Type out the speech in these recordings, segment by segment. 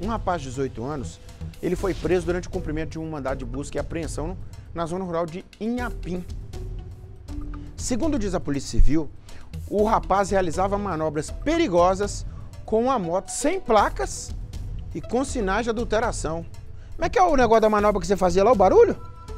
Um rapaz de 18 anos, ele foi preso durante o cumprimento de um mandado de busca e apreensão na zona rural de Inhapim. Segundo diz a Polícia Civil, o rapaz realizava manobras perigosas com uma moto sem placas e com sinais de adulteração. Como é que é o negócio da manobra que você fazia lá, o barulho?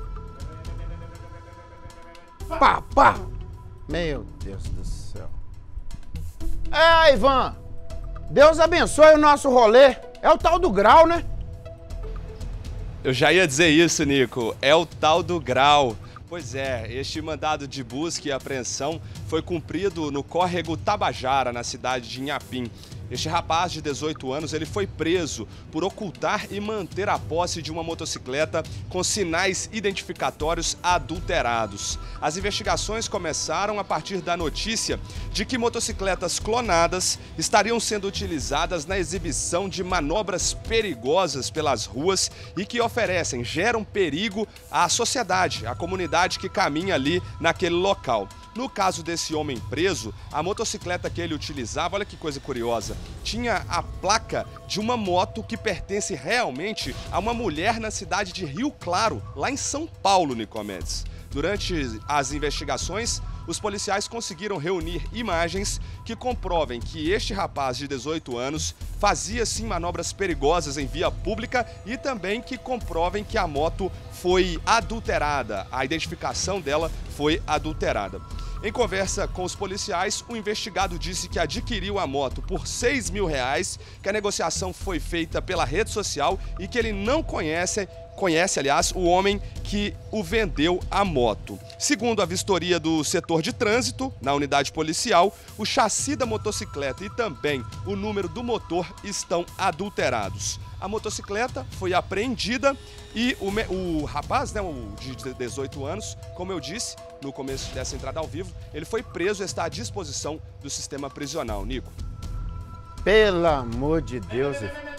Pá, pá! Meu Deus do céu. É, Ivan! Deus abençoe o nosso rolê. É o tal do grau, né? Eu já ia dizer isso, Nico. É o tal do grau. Pois é, este mandado de busca e apreensão foi cumprido no córrego Tabajara, na cidade de Inhapim. Este rapaz de 18 anos, ele foi preso por ocultar e manter a posse de uma motocicleta com sinais identificatórios adulterados. As investigações começaram a partir da notícia de que motocicletas clonadas estariam sendo utilizadas na exibição de manobras perigosas pelas ruas e que geram perigo à sociedade, à comunidade que caminha ali naquele local. No caso desse homem preso, a motocicleta que ele utilizava, olha que coisa curiosa, tinha a placa de uma moto que pertence realmente a uma mulher na cidade de Rio Claro, lá em São Paulo, Nicomedes. Durante as investigações, os policiais conseguiram reunir imagens que comprovem que este rapaz de 18 anos fazia sim manobras perigosas em via pública e também que comprovem que a moto foi adulterada, a identificação dela foi adulterada. Em conversa com os policiais, o investigado disse que adquiriu a moto por R$6 mil, que a negociação foi feita pela rede social e que ele não conhece, aliás, o homem que o vendeu a moto. Segundo a vistoria do setor de trânsito, na unidade policial, o chassi da motocicleta e também o número do motor estão adulterados. A motocicleta foi apreendida e o rapaz, né, o de 18 anos, como eu disse no começo dessa entrada ao vivo, ele foi preso e está à disposição do sistema prisional. Nico. Pelo amor de Deus.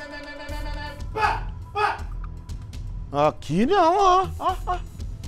Aqui não, ó.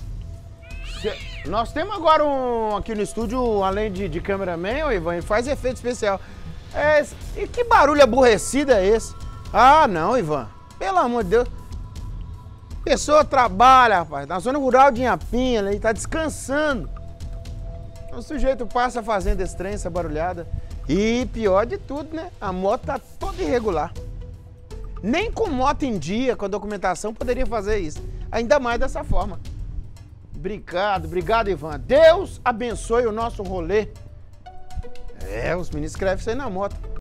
Nós temos agora aqui no estúdio, além de cameraman, ô Ivan, faz efeito especial. E que barulho aborrecido é esse? Ah, não, Ivan. Pelo amor de Deus. Pessoa trabalha, rapaz, na zona rural de Inhapim, ele tá descansando. O sujeito passa fazendo esse trem, essa barulhada. E pior de tudo, né? A moto tá toda irregular. Nem com moto em dia, com a documentação, poderia fazer isso. Ainda mais dessa forma. Obrigado, Ivan. Deus abençoe o nosso rolê. Os meninos escrevem isso aí na moto.